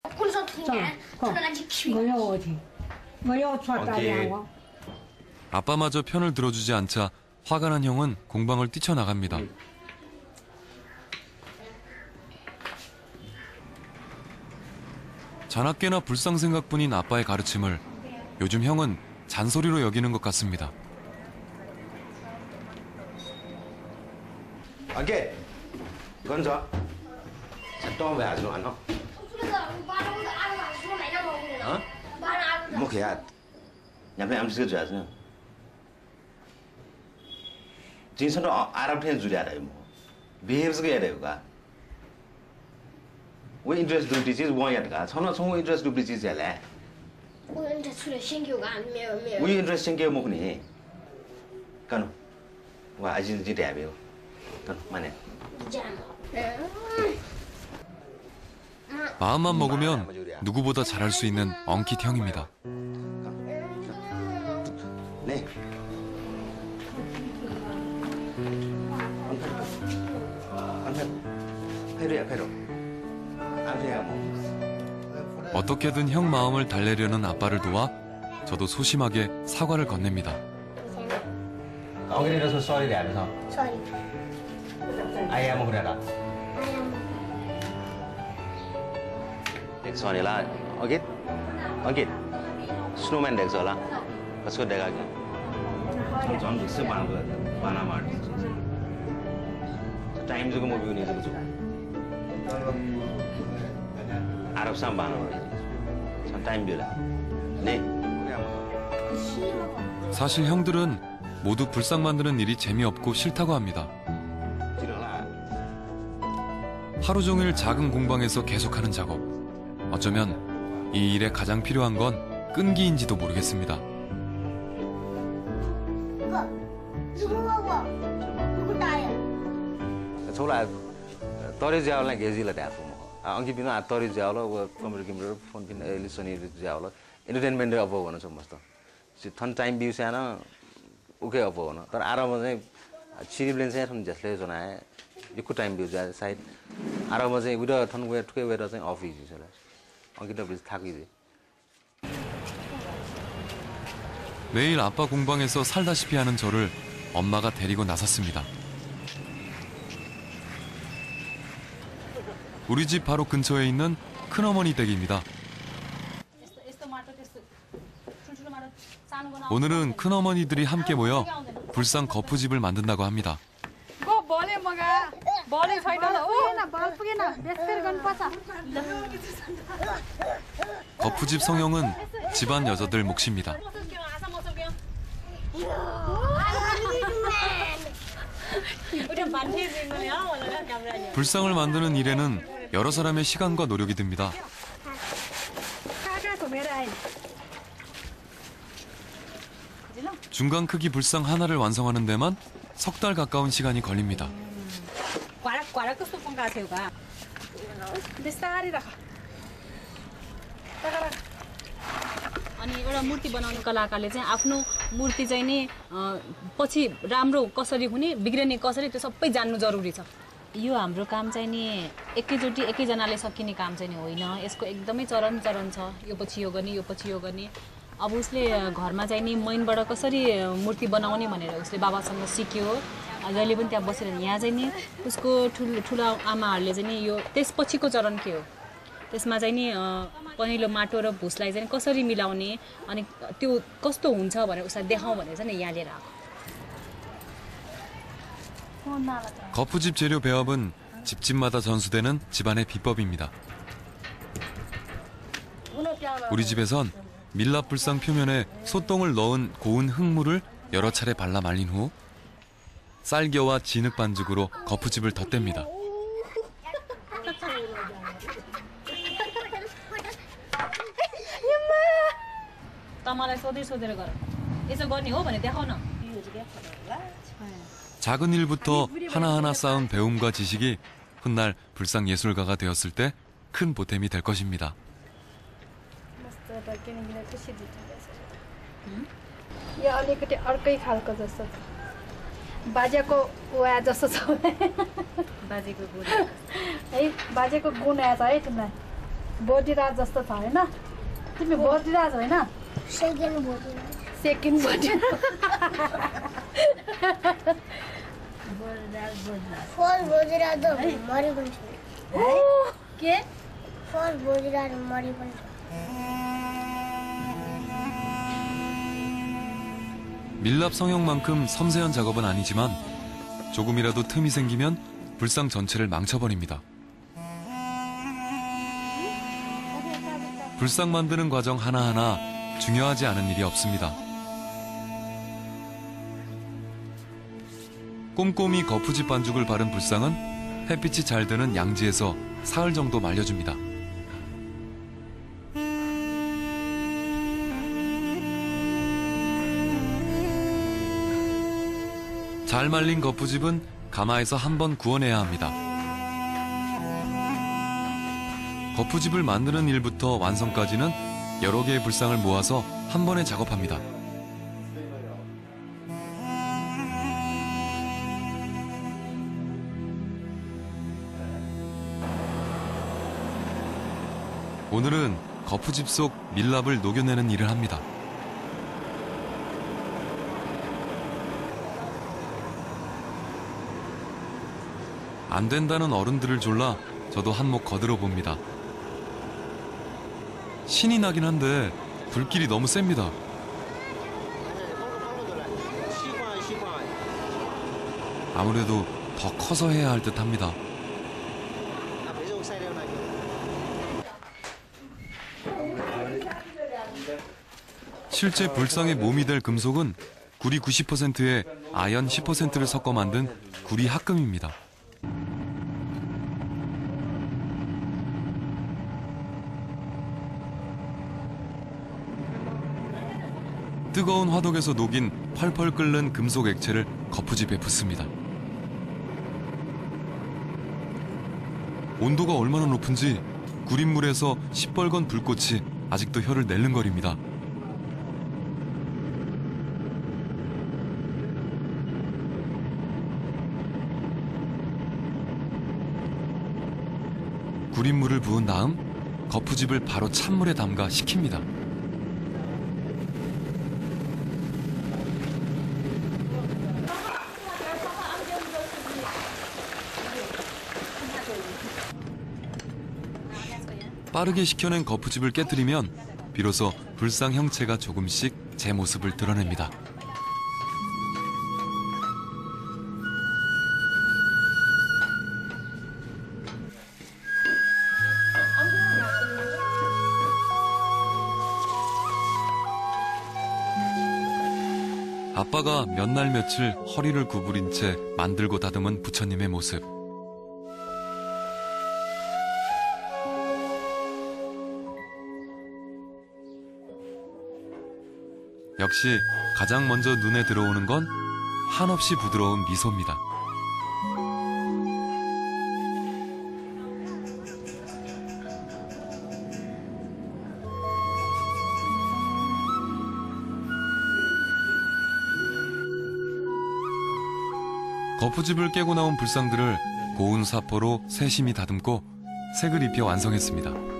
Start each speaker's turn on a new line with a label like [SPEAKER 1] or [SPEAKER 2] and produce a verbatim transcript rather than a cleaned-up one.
[SPEAKER 1] 아빠마저 편을 들어주지 않자 화가 난 형은 공방을 뛰쳐나갑니다. 자나깨나 불상 생각뿐인 아빠의 가르침을 요즘 형은 잔소리로 여기는 것 같습니다.
[SPEAKER 2] 오케이. 건져. 또 왜 아주 안 와? 어? 뭐 그야. 냠내 암스 줘야지. 진선도 아랍에 줘야 돼 뭐. 비헤브스 해야 되고가. 왜 인트레스트 두 디지즈 원이야 가. 선어 송 인트레스트 두 디지즈 해래. 왜 인트레스트 신경가 안 매워 매워. 왜 인트레스트 신경 먹니? 간호. 와 아진 지 대비요. 간호 만에.
[SPEAKER 1] 마음만 먹으면 누구보다 잘할 수 있는 엉킷 형입니다.
[SPEAKER 2] 네. 페루야 페루.
[SPEAKER 1] 어떻게든 형 마음을 달래려는 아빠를 도와 저도 소심하게 사과를 건넵니다.
[SPEAKER 2] 어머니라서 sorry 대하면서.
[SPEAKER 3] Sorry.
[SPEAKER 2] I am 그래라. 엑소니라. 오케이? 오케이. 스노우맨 덱서라. 그래서 내가 전 믹스 바는 거 바나 말. 타임 주고 뭐 비우니 주고. 아랍 산 바나 말. 전 타임 비우라. 네.
[SPEAKER 1] 사실 형들은 모두 불상 만드는 일이 재미없고 싫다고 합니다. 하루 종일 작은 공방에서 계속하는 작업. 어쩌면 이 일에 가장 필요한 건 끈기인지도 모르겠습니다.
[SPEAKER 2] Soalnya tori jauh lagi gaji lah dah semua. Angki bina tori jauh lah, gua pemberi kimber phone bina elisoni jauh lah. Entertainment dia apa wana semua tu. Si thon time view sana, oke apa wana. Tapi Arab macam ciri blend saya thon jasle zona hai. Ikut time view jadi side. Arab macam udah thon gue tuh gue macam office je lah. Angki dah beli thak je.
[SPEAKER 1] 매일 아빠 공방에서 살다시피 하는 저를 엄마가 데리고 나섰습니다. 우리 집 바로 근처에 있는 큰어머니 댁입니다. 오늘은 큰어머니들이 함께 모여 불상 거푸집을 만든다고 합니다. 거푸집 성형은 집안 여자들 몫입니다. 불상을 만드는 일에는 여러 사람의 시간과 노력이 듭니다. 중간 크기 불상 하나를 완성하는 데만 석 달 가까운 시간이 걸립니다.
[SPEAKER 4] अनि एउटा मूर्ति बनाउने कलाकारले चाहिँ आफ्नो मूर्ति चाहिँ नि पछि राम्रो कसरी हुने बिग्रने कसरी त्यो सबै जान्नु जरुरी छ। यो हाम्रो काम चाहिँ नि एकैचोटी एकैजनाले सकिने काम चाहिँ नि होइन। यसको एकदमै चरण चरण छ। यो पछि यो गर्ने यो पछि यो गर्ने। अब उसले घरमा चाहिँ नि मैनबाट कसरी मूर्ति बनाउने भनेर उसले बाबासँग सिक्यो। जहिले पनि त्यहाँ बसेर यहाँ चाहिँ नि उसको ठुलो ठुला आमाहरूले चाहिँ नि यो त्यसपछिको चरण के हो त्यसमा चाहिँ नि पहिलो माटो र भुसलाई चाहिँ कसरी मिलाउने अनि त्यो कस्तो हुन्छ भनेर उसलाई देखाउँ भनेर चाहिँ यहाँ लिएर आएको।
[SPEAKER 1] 거푸집 재료 배합은 집집마다 전수되는 집안의 비법입니다. 우리 집에선 밀랍 불상 표면에 소똥을 넣은 고운 흙물을 여러 차례 발라 말린 후 쌀겨와 진흙 반죽으로 거푸집을 덧댑니다. 작은 일부터 하나하나 쌓은 배움과 지식이 훗날 불상 예술가가 되었을 때 큰 보탬이 될 것입니다.
[SPEAKER 3] बाजेको वा जस्तो छ बाजेको गुण है बाजेको गुण आएछ है तिमीलाई बडिराज जस्तो छ होइन तिमी बडिराज होइन
[SPEAKER 5] सेकेन्ड बोल्नु
[SPEAKER 3] सेकेन्ड बडिराज
[SPEAKER 5] फर्स्ट बोजिराज मरि पनि छ
[SPEAKER 3] के
[SPEAKER 5] फर्स्ट बोजिराज मरि पनि छ
[SPEAKER 1] 밀랍 성형만큼 섬세한 작업은 아니지만 조금이라도 틈이 생기면 불상 전체를 망쳐버립니다. 불상 만드는 과정 하나하나 중요하지 않은 일이 없습니다. 꼼꼼히 거푸집 반죽을 바른 불상은 햇빛이 잘 드는 양지에서 사흘 정도 말려줍니다. 잘 말린 거푸집은 가마에서 한 번 구워내야 합니다. 거푸집을 만드는 일부터 완성까지는 여러 개의 불상을 모아서 한 번에 작업합니다. 오늘은 거푸집 속 밀랍을 녹여내는 일을 합니다. 안 된다는 어른들을 졸라 저도 한몫 거들어 봅니다. 신이 나긴 한데 불길이 너무 셉니다. 아무래도 더 커서 해야 할 듯 합니다. 실제 불상의 몸이 될 금속은 구리 구십 퍼센트에 아연 십 퍼센트를 섞어 만든 구리 합금입니다. 뜨거운 화덕에서 녹인 펄펄 끓는 금속 액체를 거푸집에 붓습니다. 온도가 얼마나 높은지 구린물에서 시뻘건 불꽃이 아직도 혀를 낼름거립니다. 구린물을 부은 다음 거푸집을 바로 찬물에 담가 식힙니다. 빠르게 식혀낸 거푸집을 깨뜨리면 비로소 불상 형체가 조금씩 제 모습을 드러냅니다. 아빠가 몇 날 며칠 허리를 구부린 채 만들고 다듬은 부처님의 모습. 역시 가장 먼저 눈에 들어오는 건 한없이 부드러운 미소입니다. 거푸집을 깨고 나온 불상들을 고운 사포로 세심히 다듬고 색을 입혀 완성했습니다.